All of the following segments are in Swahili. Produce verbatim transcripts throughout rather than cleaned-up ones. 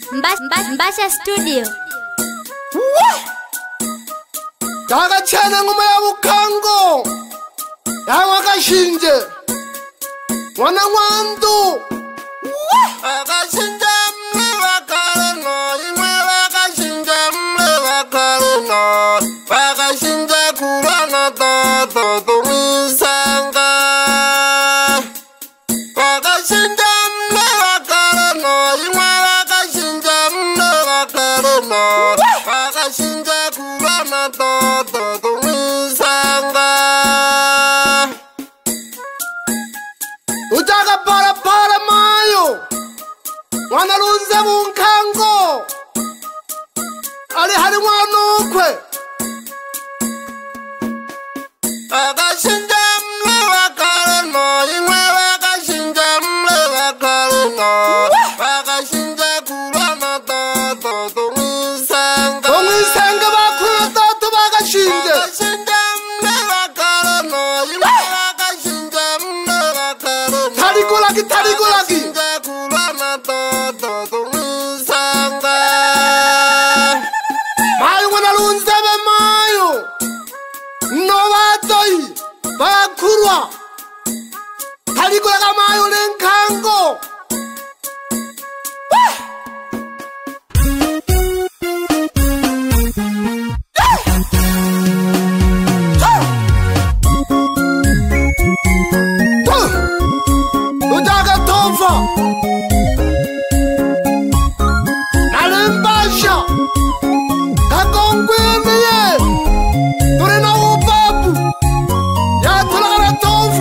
Mbasha Studio. Daga chana ngoma ya bukango ya wakashinje mwana mwandu wakashinje mle wakareno imwe wakashinje mle wakareno wakashinje kurana toto tumisanga wakashinje mle wakareno imwe wakashinje mle wakareno wakashinje kurana toto tumisanga Utaga para para mayo Mwana lunze munkango Ali hari mwanukwe Wakashinja mle wakareno Imwe wakashinja mle wakareno Wakashinja kurana toto tumisanga Tumisanga bakuna toto wakashinja Wakashinja mle wakareno Imwe wakashinja mle wakareno Tarigulaki tarigulaki kurana toto tumisanga Mayo mwana lunzebe mayo No batoi bakurwa Tarigulaka mayo lenkango Utaga tofa Nalimbasha Kakongwemiye Turina upapu Ya tulagara tofa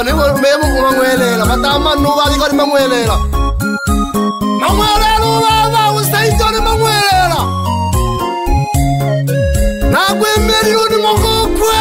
ni memu kumangwelela matama nuba likari mangwelela mangwelela ubaba usaitoni mangwelela nagwe miliyoni mokokwe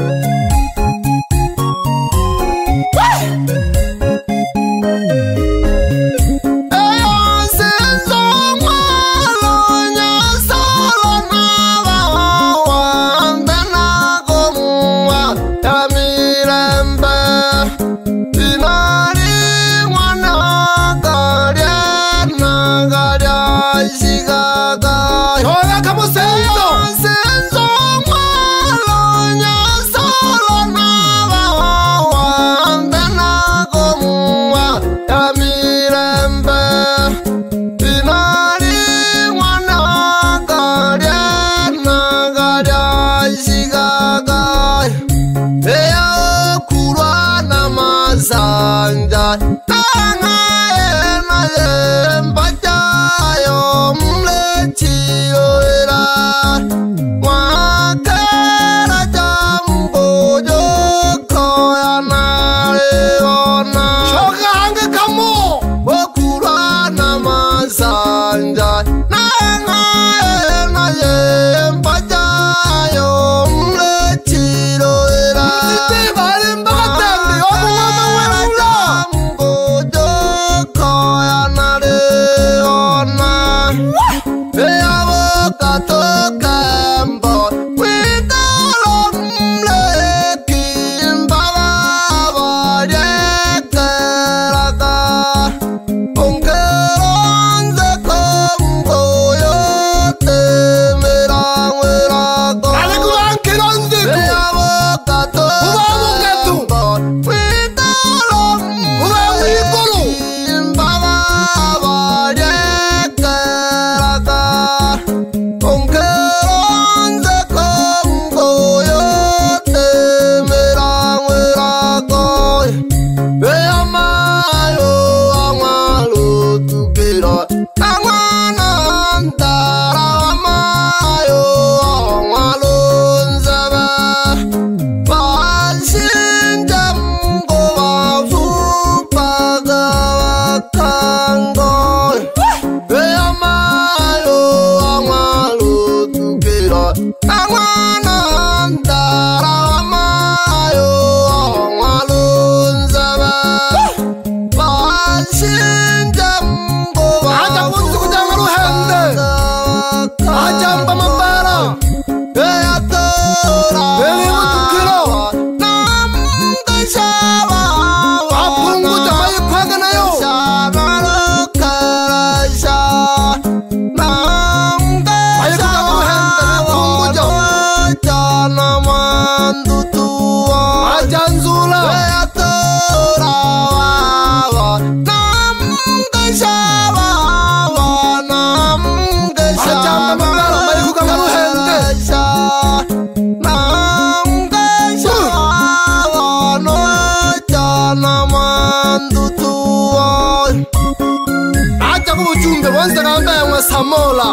Samola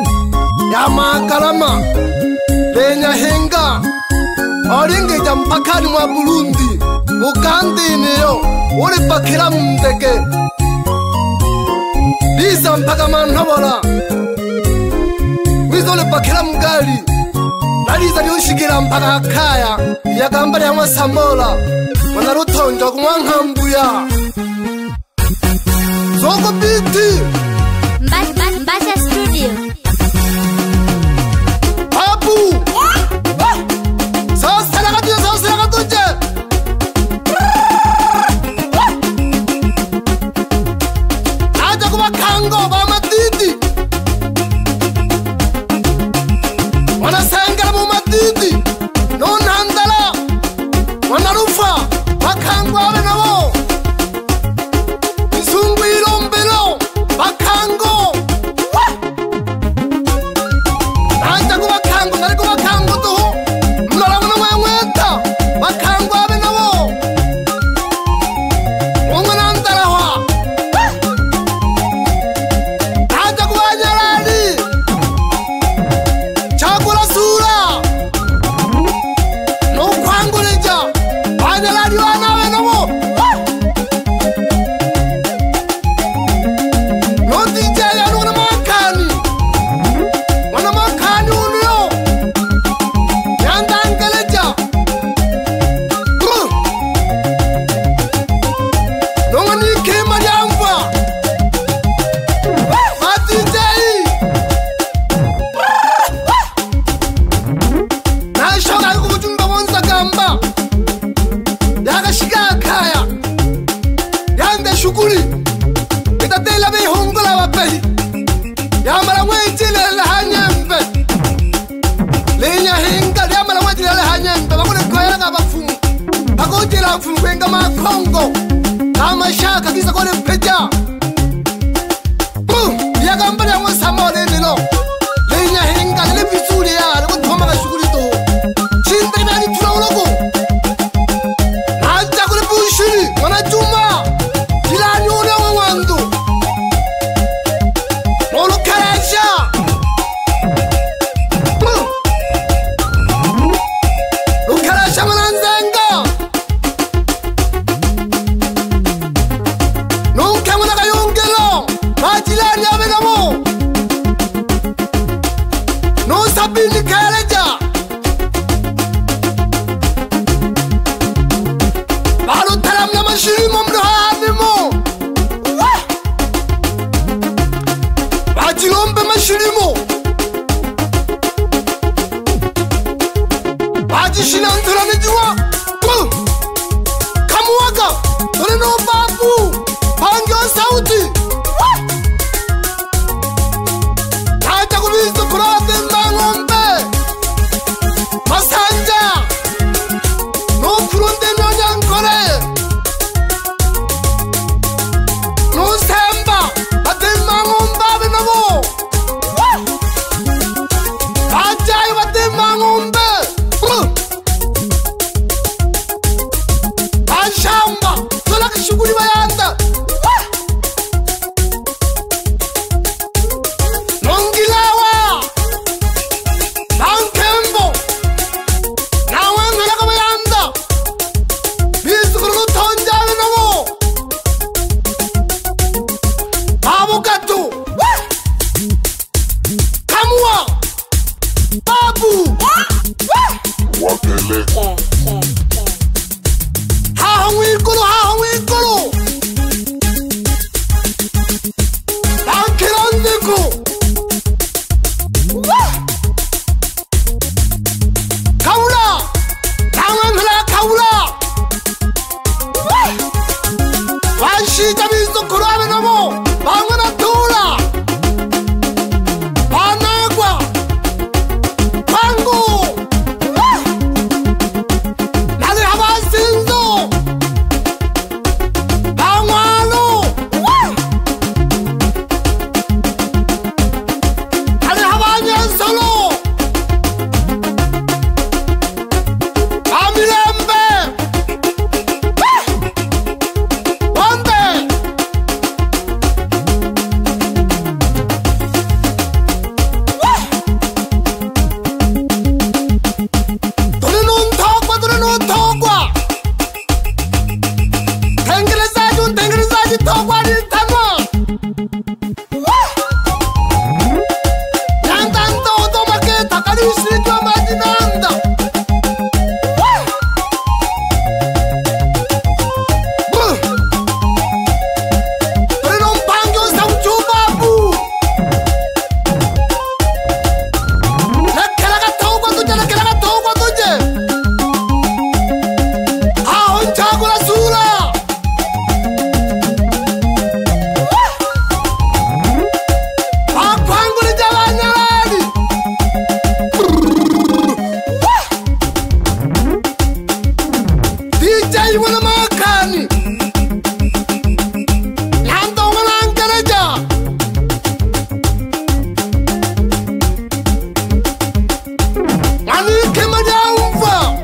Yamakalama Lenya Henga Oringe Jampakani mwa Burundi Bugandi niyo Uri pakira mdeke Bisa mpaka manhabola Wizole pakira mgali Naliza liushikira mpaka akaya Yakambari ya mwa Samola Wanarutonja kumwangambuya Zoko biti Mbasha Studio. Abu. Sasa na kati sasa na katuje. Aja kuba kango ba matiti. Wana sangala mu matiti. No nandala. Wana rufa bakango abe nabo. Isungu irombelo bakango. shuguri ita tela be hongula wa pe yamala wejile la hanyembe lenya hinga yamala wejile la hanyembe bakule koyela ka bafumu bakojela mfumu kwenga makongo kama shaka kisa kole peja boom yakambale ya Samola lelo lenya hinga le bisuri ya le kuthoma ka shuguri to chinta nani tulawuloko naja kule bushiri wana juma jilani one wandu olo karasha lo karasha mananzenga nunca mwana kayongelo majilani abenamo no sabini kaleja balu taram na mashirimo mdohanimo bajilombe mashirimo bajishina ntura nijuwa kamuwaga dore no babu pangyo sauti naja kubizo kurade mangombe masanja no kurunde no nyankore no semba ate mangomba benabo ajai wate mangombe ashamba tola kishuguri bayanda nongilawa nankembo nawangela kabayanda bisukuru tonjale nabo abukatu kamwa babu Wakele. hahawikulu hahawikulu nankirandiku kaula nawangela kaula wanshita bisukuru abenabo bangwana tula banagwa bangu nali habasinzo bangwalo nali habanyensolo bamilembe wambe dore nuntogwa dore nuntogwa tengelezaji untengelezaji togwa litanwa nandanda otomaketa kalishirijwa majinanda dore nompange osauchubabu lekelaga togwa tuje lekelaga togwa tuje aho njagula sura bakwangulija abanyarari D J wala makani nando mwanangereja manike majaumva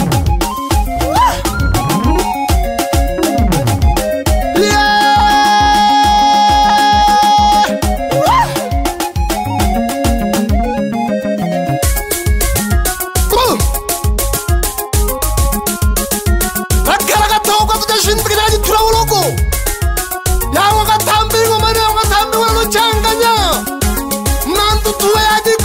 bakaraga togwa tudashindikiraji turawuloko yawa gatambi ngomane yawa gatambi wala changanya mnandu tuwe yaji